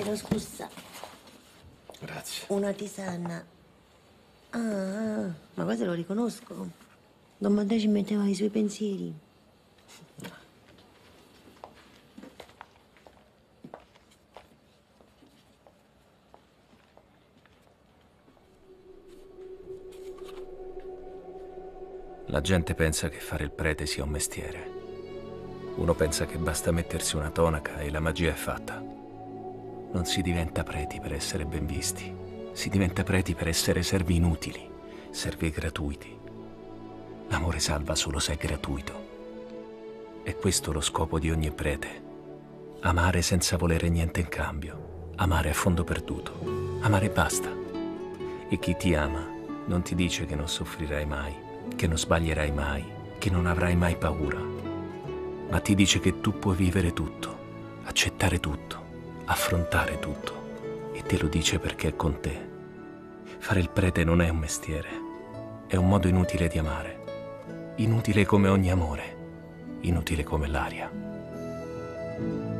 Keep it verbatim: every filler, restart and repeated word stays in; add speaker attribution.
Speaker 1: Chiedo scusa.
Speaker 2: Grazie.
Speaker 1: Una tisana. Ah, ma questo lo riconosco. Don Matteo ci metteva i suoi pensieri.
Speaker 2: La gente pensa che fare il prete sia un mestiere. Uno pensa che basta mettersi una tonaca e la magia è fatta. Non si diventa preti per essere ben visti. Si diventa preti per essere servi inutili, servi gratuiti. L'amore salva solo se è gratuito. È questo lo scopo di ogni prete. Amare senza volere niente in cambio. Amare a fondo perduto. Amare e basta. E chi ti ama non ti dice che non soffrirai mai, che non sbaglierai mai, che non avrai mai paura, ma ti dice che tu puoi vivere tutto, accettare tutto, affrontare tutto, e te lo dice perché è con te. Fare il prete non è un mestiere, è un modo inutile di amare, inutile come ogni amore, inutile come l'aria.